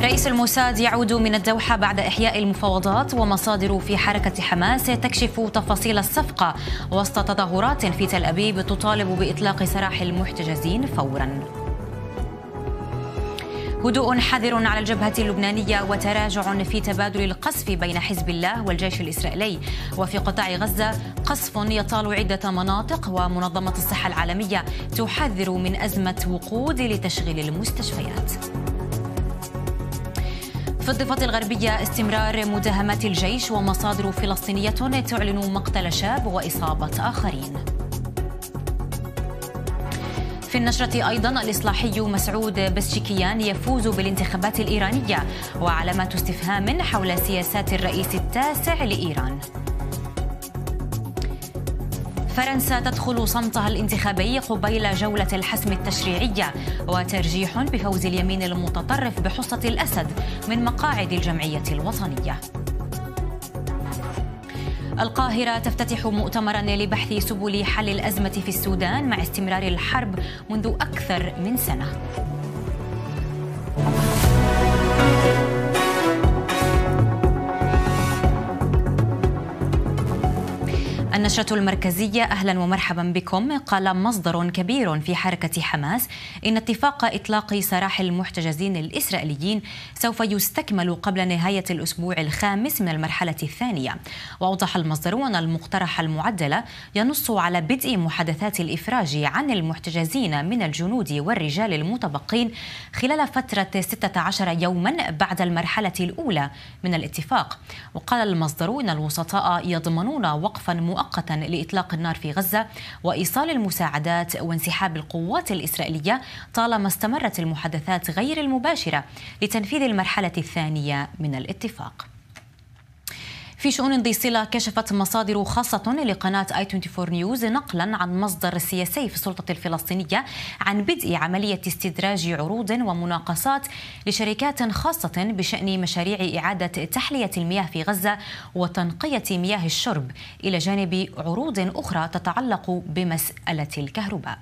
رئيس الموساد يعود من الدوحة بعد إحياء المفاوضات، ومصادر في حركة حماس تكشف تفاصيل الصفقة وسط تظاهرات في تل أبيب تطالب بإطلاق سراح المحتجزين فوراً. هدوء حذر على الجبهة اللبنانية وتراجع في تبادل القصف بين حزب الله والجيش الإسرائيلي. وفي قطاع غزة قصف يطال عدة مناطق، ومنظمة الصحة العالمية تحذر من أزمة وقود لتشغيل المستشفيات. في الضفة الغربية استمرار مداهمات الجيش، ومصادر فلسطينية تعلن مقتل شاب وإصابة آخرين. في النشرة أيضا الإصلاحي مسعود بسشكيان يفوز بالانتخابات الإيرانية، وعلامات استفهام حول سياسات الرئيس التاسع لإيران. فرنسا تدخل صمتها الانتخابي قبيل جولة الحسم التشريعية، وترجيح بفوز اليمين المتطرف بحصة الأسد من مقاعد الجمعية الوطنية. القاهرة تفتتح مؤتمرا لبحث سبل حل الأزمة في السودان مع استمرار الحرب منذ أكثر من سنة. النشرة المركزية. أهلا ومرحبا بكم. قال مصدر كبير في حركة حماس إن اتفاق إطلاق سراح المحتجزين الإسرائيليين سوف يستكمل قبل نهاية الأسبوع الخامس من المرحلة الثانية. وأوضح المصدر أن المقترح المعدل ينص على بدء محادثات الإفراج عن المحتجزين من الجنود والرجال المتبقين خلال فترة 16 يوما بعد المرحلة الأولى من الاتفاق. وقال المصدر إن الوسطاء يضمنون وقفا مؤقتا لإطلاق النار في غزة وإيصال المساعدات وانسحاب القوات الإسرائيلية طالما استمرت المحادثات غير المباشرة لتنفيذ المرحلة الثانية من الاتفاق. في شؤون ذي صلة كشفت مصادر خاصة لقناة i24 نيوز نقلا عن مصدر سياسي في السلطة الفلسطينية عن بدء عملية استدراج عروض ومناقصات لشركات خاصة بشأن مشاريع إعادة تحلية المياه في غزة وتنقية مياه الشرب، إلى جانب عروض أخرى تتعلق بمسألة الكهرباء.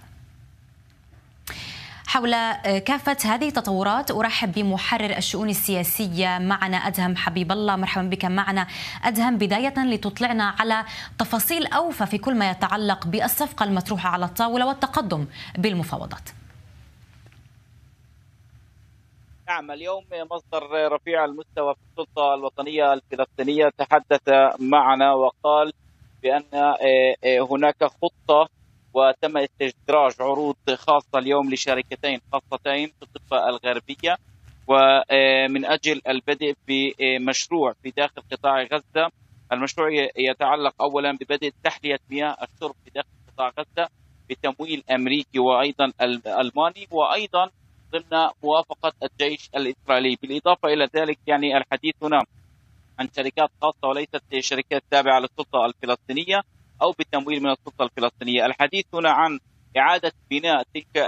حول كافة هذه التطورات أرحب بمحرر الشؤون السياسية معنا أدهم حبيب الله. مرحبا بك معنا أدهم. بداية لتطلعنا على تفاصيل أوفى في كل ما يتعلق بالصفقة المطروحة على الطاولة والتقدم بالمفاوضات. نعم، اليوم مصدر رفيع المستوى في السلطة الوطنية الفلسطينية تحدث معنا وقال بأن هناك خطة وتم استدراج عروض خاصة اليوم لشركتين خاصتين في الضفة الغربية، ومن أجل البدء بمشروع في داخل قطاع غزة. المشروع يتعلق أولا ببدء تحلية مياه الشرب في داخل قطاع غزة بتمويل أمريكي وأيضا ألماني، وأيضا ضمن موافقة الجيش الإسرائيلي. بالإضافة إلى ذلك يعني الحديث هنا عن شركات خاصة وليست شركات تابعة للسلطة الفلسطينية أو بالتمويل من السلطة الفلسطينية. الحديث هنا عن إعادة بناء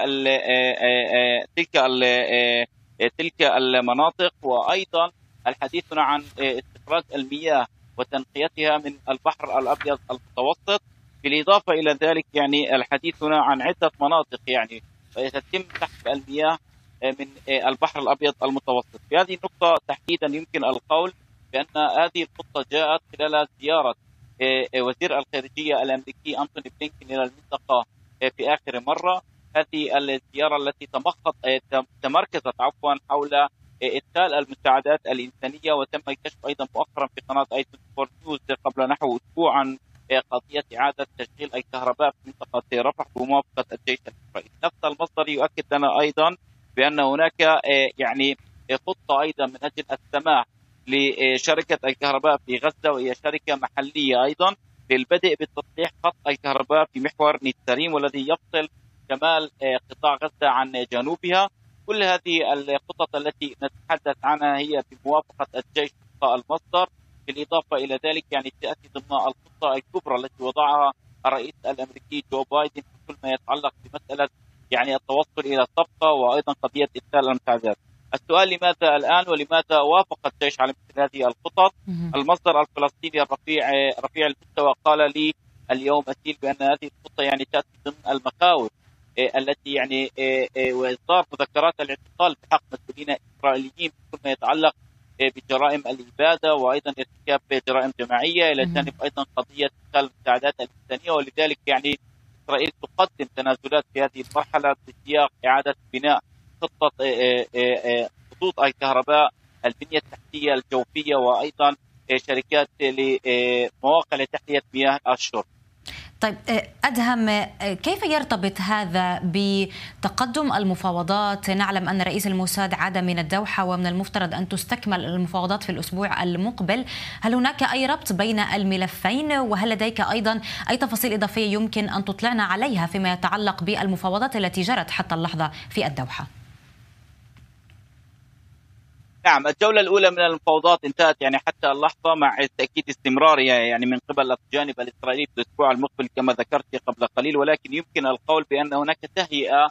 تلك المناطق، وأيضا الحديث هنا عن استخراج المياه وتنقيتها من البحر الأبيض المتوسط. بالإضافة إلى ذلك يعني الحديث هنا عن عدة مناطق يعني يتم سحب المياه من البحر الأبيض المتوسط. في هذه النقطة تحديدا يمكن القول بأن هذه الخطة جاءت خلال زيارة وزير الخارجية الأمريكي أنتوني بلينكن إلى المنطقة في آخر مرة. هذه الزيارة التي تمركزت حول إدخال المساعدات الإنسانية، وتم الكشف أيضا مؤخرا في قناة i24 نيوز قبل نحو أسبوع عن قضية إعادة تشغيل الكهرباء في منطقة رفح بموافقة الجيش الإسرائيلي. نفس المصدر يؤكد لنا أيضا بأن هناك يعني خطة أيضا من أجل السماح لشركة الكهرباء في غزة، وهي شركة محلية أيضا، للبدء بتصليح خط الكهرباء في محور نيتساريم والذي يفصل شمال قطاع غزة عن جنوبها. كل هذه الخطط التي نتحدث عنها هي بموافقة الجيش وفق المصدر. بالإضافة إلى ذلك يعني تأتي ضمن الخطة الكبرى التي وضعها الرئيس الأمريكي جو بايدن في كل ما يتعلق بمسألة يعني التوصل إلى الصفقة وأيضا قضية إدخال المساعدات. السؤال لماذا الآن ولماذا وافق الجيش على مثل هذه الخطط؟ المصدر الفلسطيني رفيع المستوى قال لي اليوم أسيل بأن هذه الخطة يعني تأتي ضمن المخاوف التي يعني وإصدار مذكرات الاعتقال بحق مسؤولين إسرائيليين في كل فيما يتعلق بجرائم الإبادة وأيضا ارتكاب جرائم جماعية، إلى جانب أيضا قضية إدخال المساعدات الإنسانية. ولذلك يعني إسرائيل تقدم تنازلات في هذه المرحلة بسياق إعادة بناء خطة خطوط الكهرباء، البنية التحتية الجوفية، وأيضا شركات لمواقع لتحلية مياه الشرب. طيب أدهم، كيف يرتبط هذا بتقدم المفاوضات؟ نعلم أن رئيس الموساد عاد من الدوحة ومن المفترض أن تستكمل المفاوضات في الأسبوع المقبل. هل هناك أي ربط بين الملفين؟ وهل لديك أيضا أي تفاصيل إضافية يمكن أن تطلعنا عليها فيما يتعلق بالمفاوضات التي جرت حتى اللحظة في الدوحة؟ نعم، الجولة الأولى من المفاوضات انتهت يعني حتى اللحظة مع تأكيد استمرارها يعني من قبل الجانب الإسرائيلي في الأسبوع المقبل كما ذكرت قبل قليل، ولكن يمكن القول بأن هناك تهيئة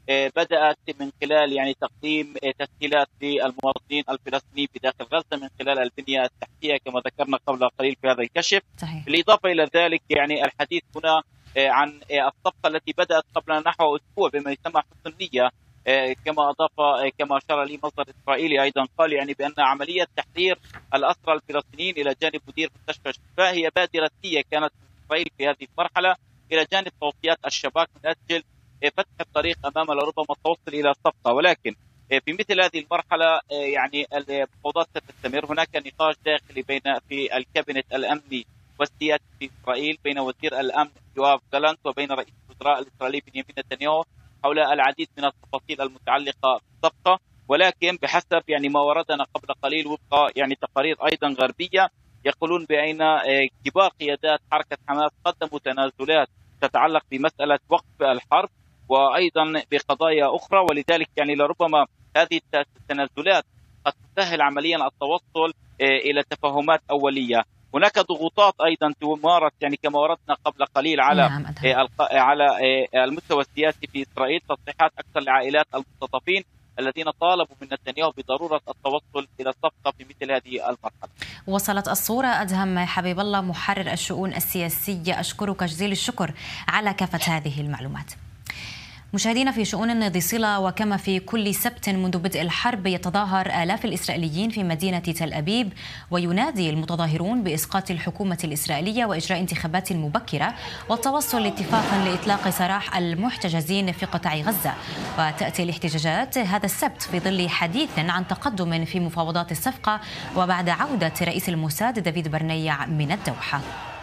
بدأت من خلال يعني تقديم تسهيلات للمواطنين الفلسطينيين في داخل غزة من خلال البنية التحتية كما ذكرنا قبل قليل في هذا الكشف. صحيح. بالإضافة إلى ذلك يعني الحديث هنا عن الصفقة التي بدأت قبل نحو أسبوع بما يسمى حسن النية، كما أضاف كما أشار لي مصدر إسرائيلي أيضا قال يعني بأن عملية تحرير الأسرى الفلسطينيين إلى جانب مدير مستشفى الشفاء هي بادرة كانت في إسرائيل في هذه المرحلة إلى جانب توصيات الشباك من أجل فتح الطريق أمام لربما التوصل إلى الصفقة. ولكن في مثل هذه المرحلة يعني المفاوضات ستستمر. هناك نقاش داخلي بين في الكابينت الأمني والسياسي في إسرائيل بين وزير الأمن يوآف جالانت وبين رئيس الوزراء الإسرائيلي بنيامين نتنياهو حول العديد من التفاصيل المتعلقة بالصفقة. ولكن بحسب يعني ما وردنا قبل قليل وفق يعني تقارير أيضا غربية يقولون بأن كبار قيادات حركة حماس قدموا تنازلات تتعلق بمسألة وقف الحرب وأيضا بقضايا أخرى، ولذلك يعني لربما هذه التنازلات قد تسهل عمليا التوصل إلى تفاهمات أولية. هناك ضغوطات ايضا تمارس يعني كما وردنا قبل قليل على على المستوى السياسي في اسرائيل، تصريحات اكثر لعائلات المختطفين الذين طالبوا من نتنياهو بضروره التوصل الى الصفقه في مثل هذه المرحله. وصلت الصوره. ادهم حبيب الله، محرر الشؤون السياسيه، اشكرك جزيل الشكر على كافه هذه المعلومات. مشاهدينا، في شؤون ذي صلة وكما في كل سبت منذ بدء الحرب يتظاهر آلاف الإسرائيليين في مدينة تل أبيب، وينادي المتظاهرون بإسقاط الحكومة الإسرائيلية وإجراء انتخابات مبكرة والتوصل لاتفاق لإطلاق سراح المحتجزين في قطاع غزة. وتأتي الاحتجاجات هذا السبت في ظل حديث عن تقدم في مفاوضات الصفقة وبعد عودة رئيس الموساد دافيد برنيع من الدوحة.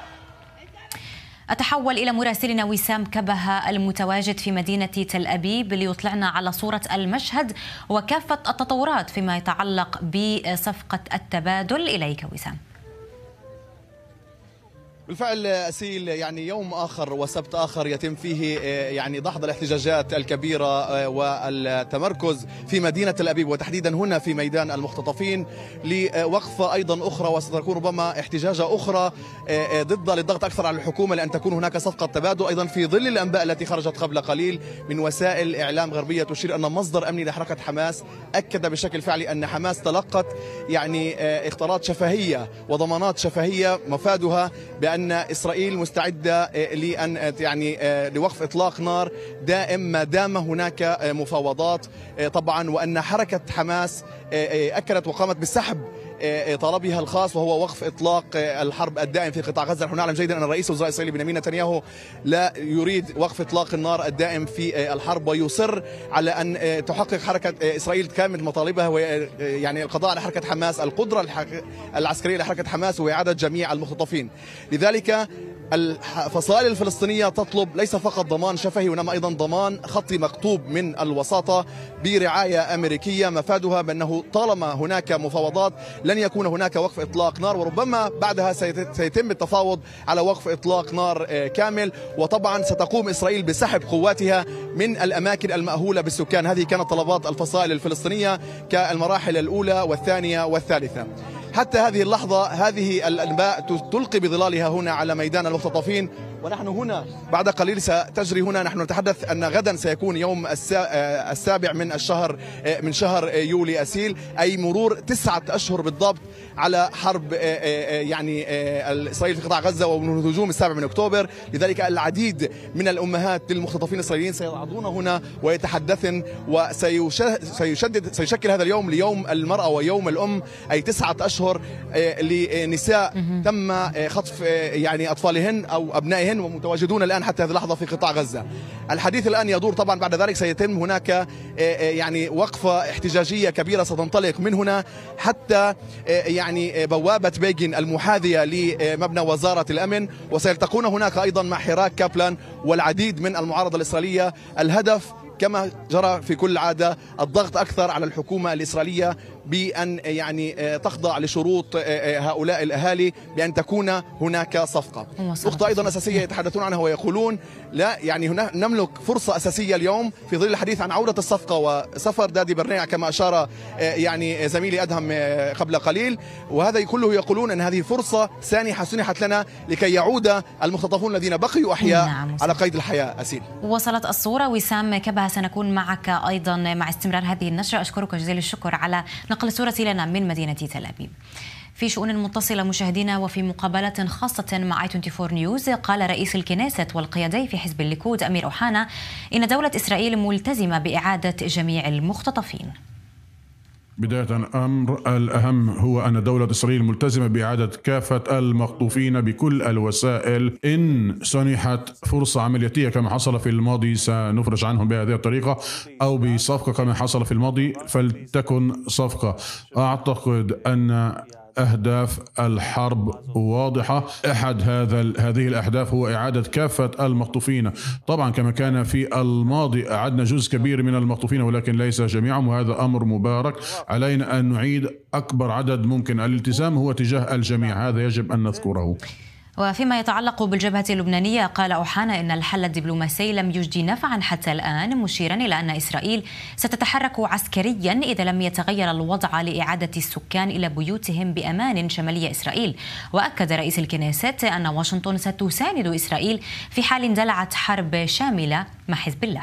أتحول إلى مراسلنا وسام كبهة المتواجد في مدينة تل أبيب ليطلعنا على صورة المشهد وكافة التطورات فيما يتعلق بصفقة التبادل. إليك وسام. بالفعل أسيل، يعني يوم آخر وسبت آخر يتم فيه يعني دحض الاحتجاجات الكبيرة والتمركز في مدينة تل أبيب وتحديدا هنا في ميدان المختطفين لوقفة أيضا أخرى، وستكون ربما احتجاجة أخرى ضد للضغط أكثر على الحكومة لأن تكون هناك صفقة تبادل، أيضا في ظل الأنباء التي خرجت قبل قليل من وسائل إعلام غربية تشير أن مصدر أمني لحركة حماس أكد بشكل فعلي أن حماس تلقت يعني اختارات شفهية وضمانات شفهية مفادها بأن إسرائيل مستعدة لأن يعني لوقف إطلاق نار دائم ما دام هناك مفاوضات طبعا، وأن حركة حماس أكدت وقامت بسحب طلبها الخاص وهو وقف إطلاق الحرب الدائم في قطاع غزة. نحن نعلم جيدا أن رئيس الوزراء الإسرائيلي بنيامين نتنياهو لا يريد وقف إطلاق النار الدائم في الحرب ويصر على أن تحقق حركة إسرائيل كامل مطالبها ويعني القضاء على حركة حماس، القدرة العسكرية لحركة حماس وإعادة جميع المختطفين. لذلك الفصائل الفلسطينية تطلب ليس فقط ضمان شفهي وإنما أيضا ضمان خطي مكتوب من الوساطة برعاية أمريكية مفادها بأنه طالما هناك مفاوضات لن يكون هناك وقف إطلاق نار، وربما بعدها سيتم التفاوض على وقف إطلاق نار كامل، وطبعا ستقوم إسرائيل بسحب قواتها من الأماكن المأهولة بالسكان. هذه كانت طلبات الفصائل الفلسطينية كالمراحل الأولى والثانية والثالثة. حتى هذه اللحظة هذه الأنباء تلقي بظلالها هنا على ميدان المختطفين، ونحن هنا بعد قليل ستجري هنا. نحن نتحدث أن غدا سيكون يوم 7 من شهر يوليو أسيل، أي مرور 9 أشهر بالضبط على حرب يعني إسرائيل في قطاع غزة ومن هجوم 7 من أكتوبر. لذلك العديد من الأمهات للمختطفين الإسرائيليين سيصعدون هنا ويتحدثن، سيشكل هذا اليوم ليوم المرأة ويوم الأم، أي 9 أشهر لنساء تم خطف يعني أطفالهن أو أبنائهن ومتواجدون الآن حتى هذه اللحظة في قطاع غزة. الحديث الآن يدور طبعا، بعد ذلك سيتم هناك يعني وقفة احتجاجية كبيرة ستنطلق من هنا حتى يعني بوابة بيجين المحاذية لمبنى وزارة الأمن، وسيلتقون هناك أيضا مع حراك كابلان والعديد من المعارضة الإسرائيلية. الهدف كما جرى في كل عادة الضغط أكثر على الحكومة الإسرائيلية بأن يعني تخضع لشروط هؤلاء الأهالي بأن تكون هناك صفقة. نقطة أيضا أساسية يتحدثون عنها ويقولون لا، يعني هنا نملك فرصة أساسية اليوم في ظل الحديث عن عودة الصفقة وسفر دادي برنيع كما أشار يعني زميلي أدهم قبل قليل، وهذا كله يقولون أن هذه فرصة سانحة سنحت لنا لكي يعود المختطفون الذين بقيوا أحياء على قيد الحياة. أسيل، وصلت الصورة. وسام كبهة، سنكون معك أيضا مع استمرار هذه النشرة. أشكرك جزيل الشكر على نقل الصورة لنا من مدينة تل أبيب. في شؤون متصلة مشاهدينا، وفي مقابلة خاصة مع i24 نيوز، قال رئيس الكنيست والقيادي في حزب الليكود أمير أوحانا إن دولة إسرائيل ملتزمة بإعادة جميع المختطفين. بداية الأمر الأهم هو أن دولة إسرائيل ملتزمة بإعادة كافة المخطوفين بكل الوسائل. إن سنحت فرصة عملياتية كما حصل في الماضي سنفرج عنهم بهذه الطريقة، أو بصفقة كما حصل في الماضي فلتكن صفقة. أعتقد أن أهداف الحرب واضحة. أحد هذه الأهداف هو إعادة كافة المخطوفين. طبعا كما كان في الماضي أعدنا جزء كبير من المخطوفين ولكن ليس جميعهم، وهذا أمر مبارك. علينا أن نعيد أكبر عدد ممكن. الالتزام هو تجاه الجميع، هذا يجب أن نذكره. وفيما يتعلق بالجبهة اللبنانية، قال أوحانا إن الحل الدبلوماسي لم يجدي نفعا حتى الآن، مشيرا إلى أن إسرائيل ستتحرك عسكريا إذا لم يتغير الوضع لإعادة السكان إلى بيوتهم بأمان شمالي إسرائيل. وأكد رئيس الكنيست أن واشنطن ستساند إسرائيل في حال اندلعت حرب شاملة مع حزب الله.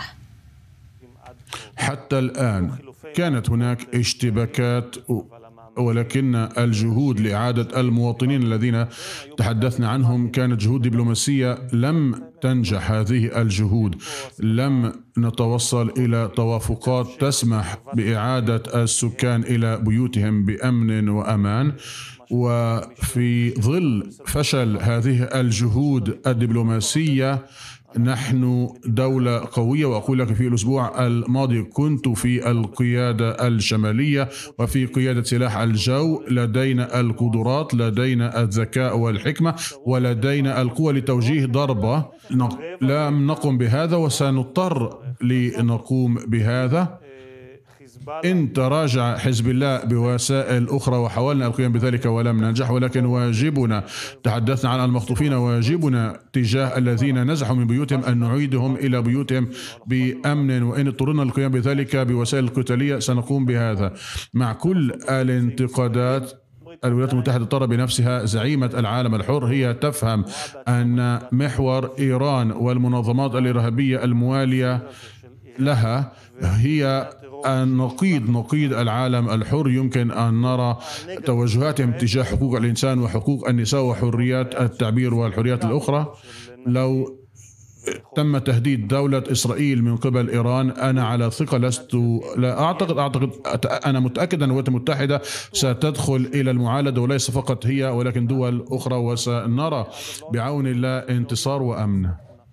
حتى الآن كانت هناك اشتباكات، ولكن الجهود لإعادة المواطنين الذين تحدثنا عنهم كانت جهود دبلوماسية. لم تنجح هذه الجهود، لم نتوصل إلى توافقات تسمح بإعادة السكان إلى بيوتهم بأمن وأمان. وفي ظل فشل هذه الجهود الدبلوماسية نحن دولة قوية. وأقول لك في الأسبوع الماضي كنت في القيادة الشمالية وفي قيادة سلاح الجو. لدينا القدرات، لدينا الذكاء والحكمة، ولدينا القوة لتوجيه ضربة. لم نقم بهذا وسنضطر لنقوم بهذا. إن تراجع حزب الله بوسائل أخرى وحاولنا القيام بذلك ولم ننجح، ولكن واجبنا، تحدثنا عن المخطوفين، واجبنا تجاه الذين نزحوا من بيوتهم أن نعيدهم إلى بيوتهم بأمن. وإن اضطررنا للقيام بذلك بوسائل قتالية سنقوم بهذا. مع كل الانتقادات، الولايات المتحدة ترى بنفسها زعيمة العالم الحر. هي تفهم أن محور إيران والمنظمات الإرهابية الموالية لها هي نقيض العالم الحر. يمكن أن نرى توجهاتهم تجاه حقوق الإنسان وحقوق النساء وحريات التعبير والحريات الأخرى. لو تم تهديد دولة إسرائيل من قبل إيران، أنا على ثقة لا أعتقد أنا متأكد أن الولايات المتحدة ستدخل إلى المعالجة، وليس فقط هي ولكن دول أخرى، وسنرى بعون الله انتصار وأمن.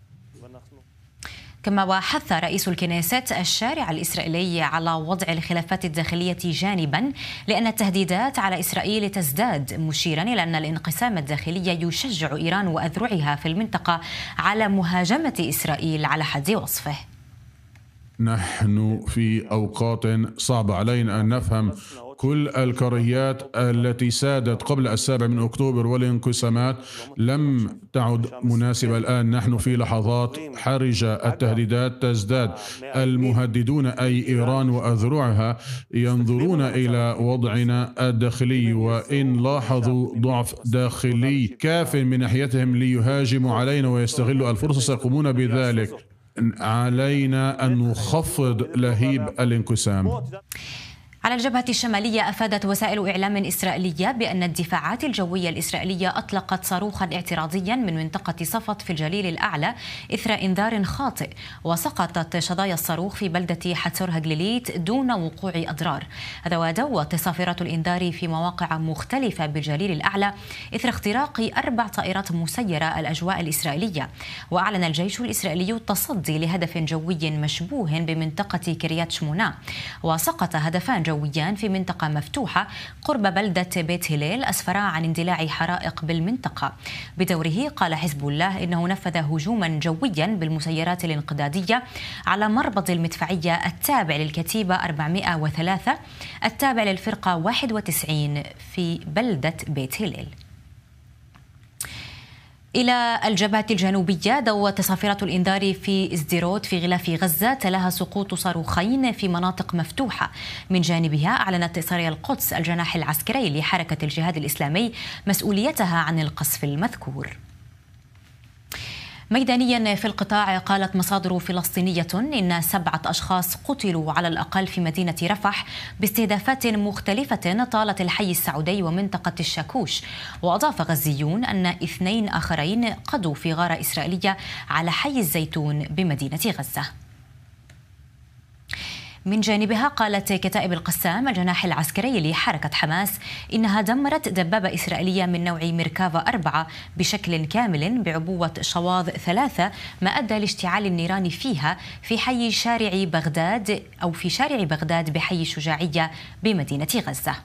كما وحث رئيس الكنيست الشارع الإسرائيلي على وضع الخلافات الداخلية جانبا لأن التهديدات على إسرائيل تزداد، مشيرا إلى أن الانقسام الداخلي يشجع إيران وأذرعها في المنطقة على مهاجمة إسرائيل على حد وصفه. نحن في أوقات صعبة، علينا أن نفهم كل الكراهيات التي سادت قبل 7 أكتوبر والانقسامات لم تعد مناسبة الآن. نحن في لحظات حرجة، التهديدات تزداد، المهددون أي إيران وأذرعها ينظرون إلى وضعنا الداخلي، وإن لاحظوا ضعف داخلي كاف من ناحيتهم ليهاجموا علينا ويستغلوا الفرصة سيقومون بذلك. علينا أن نخفض لهيب الانقسام. على الجبهة الشمالية أفادت وسائل إعلام إسرائيلية بأن الدفاعات الجوية الإسرائيلية أطلقت صاروخا اعتراضيا من منطقة صفد في الجليل الأعلى إثر إنذار خاطئ، وسقطت شظايا الصاروخ في بلدة حتسور هجليليت دون وقوع أضرار. هذا ودوت صافرات الإنذار في مواقع مختلفة بالجليل الأعلى إثر اختراق 4 طائرات مسيرة الأجواء الإسرائيلية. وأعلن الجيش الإسرائيلي التصدي لهدف جوي مشبوه بمنطقة كريات شمونة، وسقط هدفان جويان في منطقة مفتوحة قرب بلدة بيت هليل أسفرا عن اندلاع حرائق بالمنطقة. بدوره قال حزب الله إنه نفذ هجوما جويا بالمسيرات الانقضاضية على مربض المدفعية التابع للكتيبة 403 التابع للفرقة 91 في بلدة بيت هليل. إلى الجبهة الجنوبية دوت صافرات الإنذار في سديروت في غلاف غزة تلاها سقوط صاروخين في مناطق مفتوحة. من جانبها أعلنت سرايا القدس الجناح العسكري لحركة الجهاد الإسلامي مسؤوليتها عن القصف المذكور. ميدانيا في القطاع قالت مصادر فلسطينية إن 7 أشخاص قتلوا على الأقل في مدينة رفح باستهدافات مختلفة طالت الحي السعودي ومنطقة الشاكوش. وأضاف غزيون أن 2 آخرين قضوا في غارة إسرائيلية على حي الزيتون بمدينة غزة. من جانبها قالت كتائب القسام الجناح العسكري لحركة حماس إنها دمرت دبابة إسرائيلية من نوع ميركافا 4 بشكل كامل بعبوة شواظ 3، ما أدى لاشتعال النيران فيها في حي شارع بغداد أو في شارع بغداد بحي الشجاعية بمدينة غزة.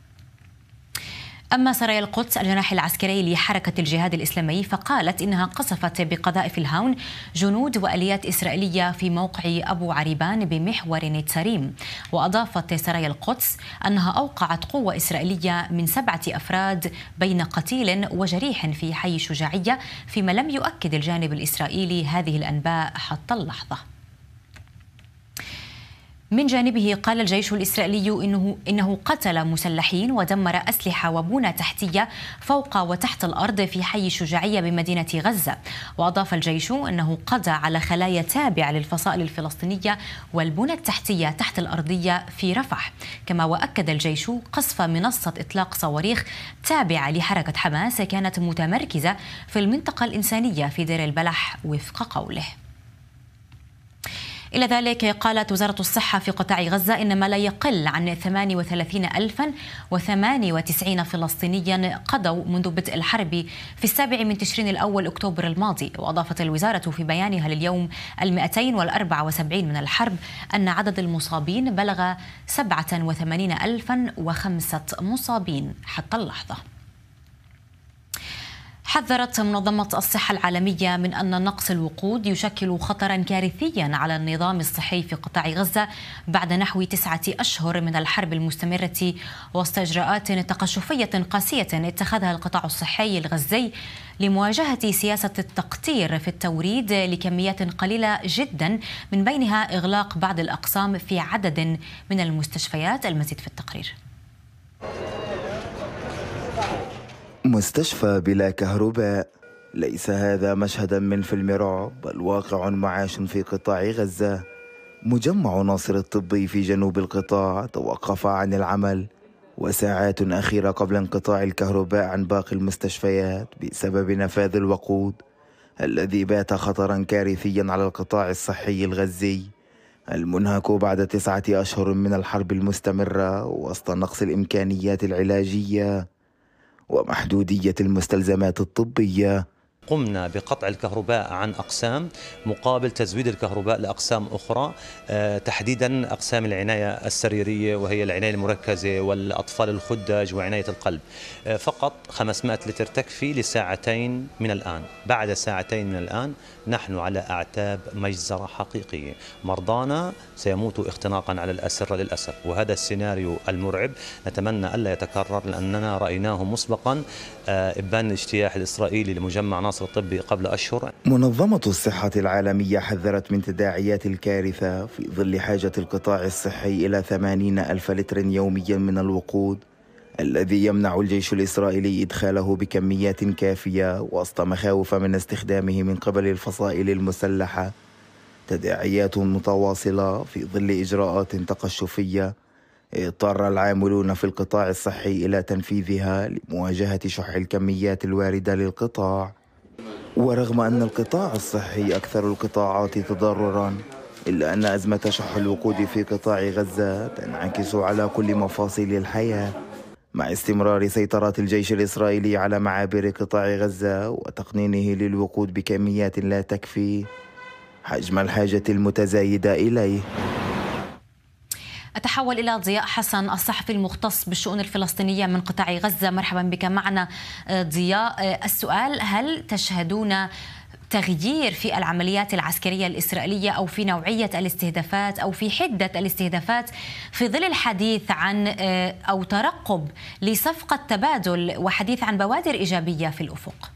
أما سرايا القدس الجناح العسكري لحركة الجهاد الإسلامي فقالت إنها قصفت بقذائف الهاون جنود وآليات إسرائيلية في موقع أبو عريبان بمحور نتساريم. وأضافت سرايا القدس أنها أوقعت قوة إسرائيلية من 7 أفراد بين قتيل وجريح في حي شجاعية، فيما لم يؤكد الجانب الإسرائيلي هذه الأنباء حتى اللحظة. من جانبه قال الجيش الإسرائيلي إنه قتل مسلحين ودمر أسلحة وبنى تحتية فوق وتحت الأرض في حي الشجاعية بمدينة غزة. وأضاف الجيش أنه قضى على خلايا تابعة للفصائل الفلسطينية والبنى التحتية تحت الأرضية في رفح. كما وأكد الجيش قصف منصة إطلاق صواريخ تابعة لحركة حماس كانت متمركزة في المنطقة الإنسانية في دير البلح وفق قوله. إلى ذلك قالت وزارة الصحة في قطاع غزة إن ما لا يقل عن 38,098 فلسطينيا قضوا منذ بدء الحرب في 7 تشرين الأول أكتوبر الماضي. وأضافت الوزارة في بيانها لليوم 274 من الحرب أن عدد المصابين بلغ 87,005 مصابين حتى اللحظة. حذرت منظمة الصحة العالمية من أن نقص الوقود يشكل خطرا كارثيا على النظام الصحي في قطاع غزة بعد نحو 9 أشهر من الحرب المستمرة وسط إجراءات تقشفية قاسية اتخذها القطاع الصحي الغزي لمواجهة سياسة التقطير في التوريد لكميات قليلة جدا، من بينها إغلاق بعض الأقسام في عدد من المستشفيات. المزيد في التقرير. مستشفى بلا كهرباء، ليس هذا مشهدا من فيلم رعب بل واقع معاش في قطاع غزة. مجمع ناصر الطبي في جنوب القطاع توقف عن العمل وساعات أخيرة قبل انقطاع الكهرباء عن باقي المستشفيات بسبب نفاذ الوقود الذي بات خطرا كارثيا على القطاع الصحي الغزي المنهك بعد 9 أشهر من الحرب المستمرة وسط نقص الإمكانيات العلاجية ومحدودية المستلزمات الطبية. قمنا بقطع الكهرباء عن أقسام مقابل تزويد الكهرباء لأقسام أخرى، تحديدا أقسام العناية السريرية وهي العناية المركزة والأطفال الخدج وعناية القلب. فقط 500 لتر تكفي لساعتين من الآن. بعد ساعتين من الآن نحن على أعتاب مجزرة حقيقية. مرضانا سيموتوا اختناقا على الأسرة للأسف، وهذا السيناريو المرعب نتمنى ألا يتكرر، لأننا رأيناه مسبقا إبان الاجتياح الإسرائيلي لمجمع ناصر الطبي قبل أشهر. منظمة الصحة العالمية حذرت من تداعيات الكارثة في ظل حاجة القطاع الصحي إلى 80,000 لتر يوميا من الوقود الذي يمنع الجيش الإسرائيلي إدخاله بكميات كافية وسط مخاوف من استخدامه من قبل الفصائل المسلحة. تداعيات متواصلة في ظل إجراءات تقشفية اضطر العاملون في القطاع الصحي إلى تنفيذها لمواجهة شح الكميات الواردة للقطاع. ورغم أن القطاع الصحي أكثر القطاعات تضرراً، إلا أن أزمة شح الوقود في قطاع غزة تنعكس على كل مفاصل الحياة، مع استمرار سيطرة الجيش الإسرائيلي على معابر قطاع غزة وتقنينه للوقود بكميات لا تكفي حجم الحاجة المتزايدة إليه. أتحول إلى ضياء حسن، الصحفي المختص بالشؤون الفلسطينية من قطاع غزة. مرحبا بك معنا ضياء. السؤال: هل تشهدون تغيير في العمليات العسكرية الإسرائيلية أو في نوعية الاستهدافات أو في حدة الاستهدافات في ظل الحديث عن أو ترقب لصفقة تبادل وحديث عن بوادر إيجابية في الأفق؟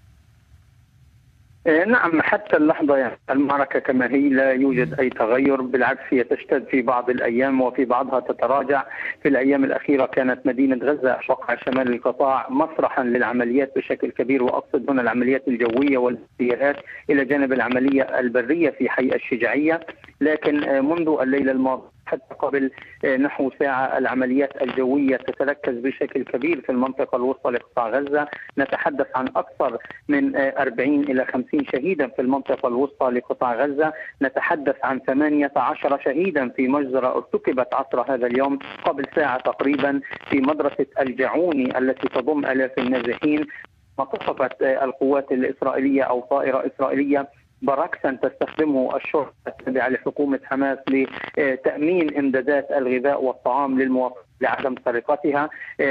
نعم، حتى اللحظة يعني المعركة كما هي لا يوجد أي تغير، بالعكس هي تشتد في بعض الأيام وفي بعضها تتراجع. في الأيام الأخيرة كانت مدينة غزة أشقها شمال القطاع مسرحا للعمليات بشكل كبير، وأقصد هنا العمليات الجوية والاغتيالات إلى جانب العملية البرية في حي الشجاعية. لكن منذ الليلة الماضية حتى قبل نحو ساعة العمليات الجوية تتركز بشكل كبير في المنطقة الوسطى لقطاع غزة. نتحدث عن أكثر من 40 إلى 50 شهيدا في المنطقة الوسطى لقطاع غزة. نتحدث عن 18 شهيدا في مجزرة ارتكبت عصر هذا اليوم قبل ساعة تقريبا في مدرسة الجعوني التي تضم آلاف النازحين. وقصفت القوات الإسرائيلية أو طائرة إسرائيلية براكسا تستخدمه الشرطة التابعة لحكومة حماس لتأمين إمدادات الغذاء والطعام للمواطنين لعدم سرقتها.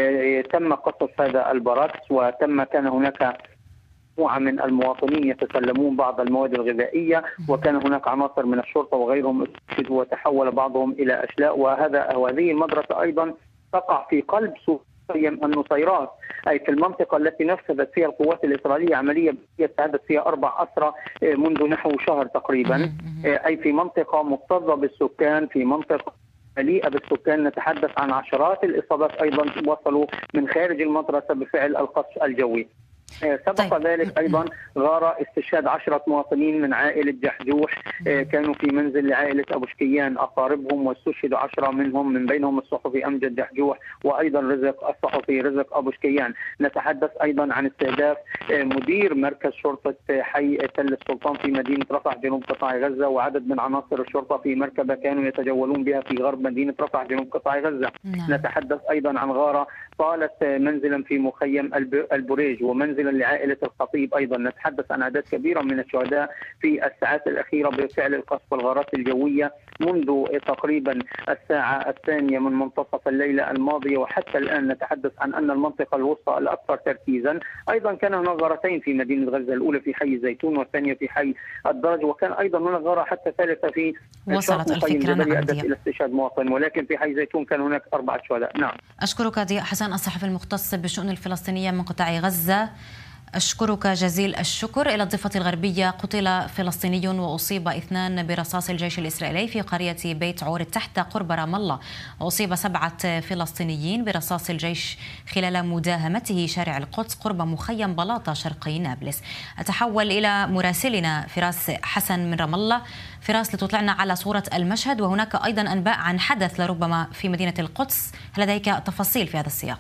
تم قصف هذا البراكس كان هناك مجموعة من المواطنين يتسلمون بعض المواد الغذائية، وكان هناك عناصر من الشرطة وغيرهم استشهدوا وتحول بعضهم إلى أشلاء. وهذه المدرسة أيضا تقع في قلب سوق النصيرات، أي في المنطقة التي نفذت فيها القوات الإسرائيلية عملية استهدت فيها 4 أسرى منذ نحو شهر تقريبا، أي في منطقة مكتظة بالسكان، في منطقة مليئة بالسكان. نتحدث عن عشرات الإصابات أيضا وصلوا من خارج المدرسة بفعل القصف الجوي. سبق ذلك أيضا غارة استشهاد 10 مواطنين من عائلة جحجوح، كانوا في منزل لعائلة أبو شكيان أقاربهم، واستشهدوا 10 منهم، من بينهم الصحفي أمجد جحجوح وأيضا الصحفي رزق أبو شكيان. نتحدث أيضا عن استهداف مدير مركز شرطة حي تل السلطان في مدينة رفح جنوب قطاع غزة، وعدد من عناصر الشرطة في مركبة كانوا يتجولون بها في غرب مدينة رفح جنوب قطاع غزة. نتحدث أيضا عن غارة طالت منزلا في مخيم البريج ومنزلا لعائلة الخطيب. أيضا نتحدث عن أعداد كبيرة من الشهداء في الساعات الأخيرة بفعل القصف والغارات الجوية منذ تقريبا الساعة 2 من منتصف الليلة الماضية وحتى الآن. نتحدث عن أن المنطقة الوسطى الأكثر تركيزا أيضا كان هناك غارتين في مدينة غزة، الأولى في حي الزيتون والثانية في حي الدرج، وكان أيضا هناك غارة حتى ثالثة في وصلت الفكرة إلى استشهاد مواطن، ولكن في حي زيتون كان هناك 4 شهداء. نعم. أشكرك ضياء حسن، الصحفي المختص بالشؤون الفلسطينية من قطاع غزة. أشكرك جزيل الشكر. إلى الضفة الغربية، قتل فلسطيني وأصيب 2 برصاص الجيش الإسرائيلي في قرية بيت عور تحت قرب رام الله، وأصيب 7 فلسطينيين برصاص الجيش خلال مداهمته شارع القدس قرب مخيم بلاطة شرقي نابلس. أتحول إلى مراسلنا فراس حسن من رام الله. فراس، لتطلعنا على صورة المشهد، وهناك أيضا أنباء عن حدث لربما في مدينة القدس، هل لديك تفاصيل في هذا السياق؟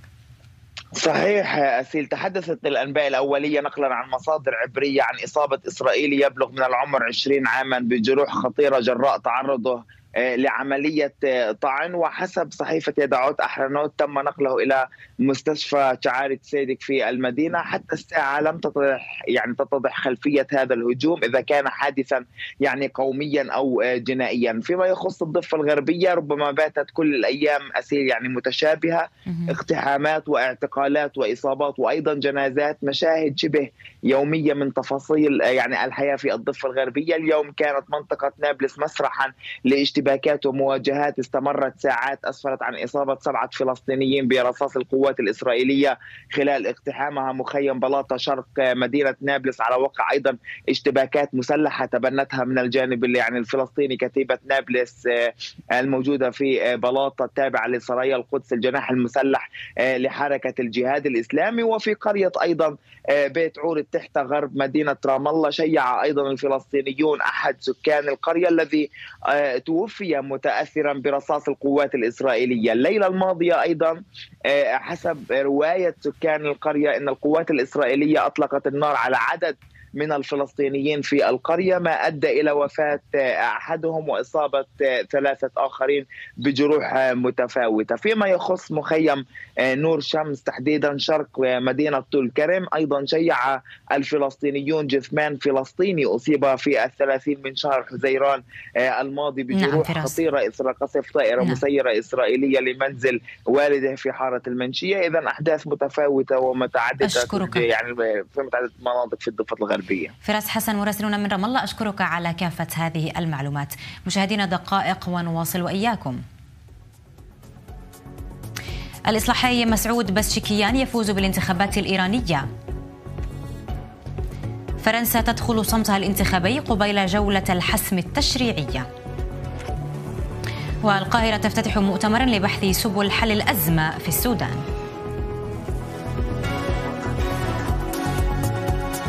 صحيح أسيل، تحدثت الأنباء الأولية نقلا عن مصادر عبرية عن إصابة إسرائيلي يبلغ من العمر 20 عاما بجروح خطيرة جراء تعرضه لعملية طعن. وحسب صحيفة يدعوت أحرنوت تم نقله إلى مستشفى شعارة سيدك في المدينة. حتى الساعة لم تتضح خلفية هذا الهجوم، إذا كان حادثا قوميا أو جنائيا. فيما يخص الضفة الغربية ربما باتت كل الأيام أسيل متشابهة، اقتحامات واعتقالات وإصابات وأيضا جنازات، مشاهد شبه يومية من تفاصيل الحياة في الضفة الغربية. اليوم كانت منطقة نابلس مسرحا لاشتباكات ومواجهات استمرت ساعات، أسفرت عن إصابة 7 فلسطينيين برصاص القوات الإسرائيلية خلال اقتحامها مخيم بلاطة شرق مدينة نابلس، على وقع أيضا اشتباكات مسلحة تبنتها من الجانب الفلسطيني كتيبة نابلس الموجودة في بلاطة التابعة لسرايا القدس الجناح المسلح لحركة الجهاد الإسلامي. وفي قرية أيضا بيت عورد تحت غرب مدينة رام الله شيع أيضا الفلسطينيون أحد سكان القرية الذي توفي متأثرا برصاص القوات الإسرائيلية. الليلة الماضية أيضا حسب رواية سكان القرية أن القوات الإسرائيلية أطلقت النار على عدد من الفلسطينيين في القرية، ما أدى إلى وفاة أحدهم وإصابة 3 آخرين بجروح متفاوتة. فيما يخص مخيم نور شمس تحديدا شرق مدينة طول كرم، أيضا شيع الفلسطينيون جثمان فلسطيني أصيب في 30 من شهر حزيران الماضي بجروح خطيرة إثر قصف طائرة مسيرة إسرائيلية لمنزل والده في حارة المنشية. إذن أحداث متفاوتة ومتعددة في متعددة مناطق في الضفة الغربية. فراس حسن مراسلنا من رام الله، أشكرك على كافة هذه المعلومات. مشاهدينا دقائق ونواصل وإياكم. الإصلاحي مسعود بسشكيان يفوز بالانتخابات الإيرانية. فرنسا تدخل صمتها الانتخابي قبيل جولة الحسم التشريعية. والقاهرة تفتتح مؤتمرا لبحث سبل حل الأزمة في السودان.